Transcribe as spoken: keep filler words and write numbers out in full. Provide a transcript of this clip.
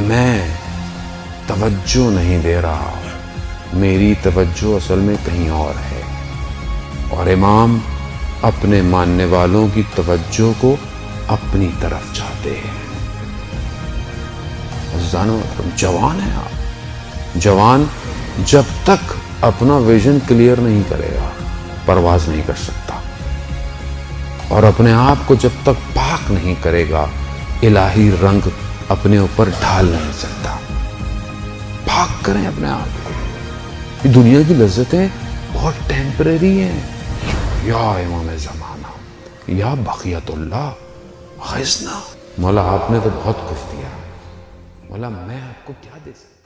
मैं तवज्जो नहीं दे रहा, मेरी तवज्जो असल में कहीं और है। और इमाम अपने मानने वालों की तवज्जो को अपनी तरफ चाहते हैं। जानो, जवान है आप। जवान जब तक अपना विजन क्लियर नहीं करेगा परवाज नहीं कर सकता, और अपने आप को जब तक पाक नहीं करेगा इलाही रंग अपने ऊपर ढाल नहीं सकता। पाक करें अपने आप को। ये दुनिया की लज्जतें बहुत टेम्परेरी हैं। या इमाम ज़माना, या बक़ियतुल्लाह ग़िज़ना। मौला आपने तो बहुत कुछ दिया, मौला मैं आपको क्या दे सकता।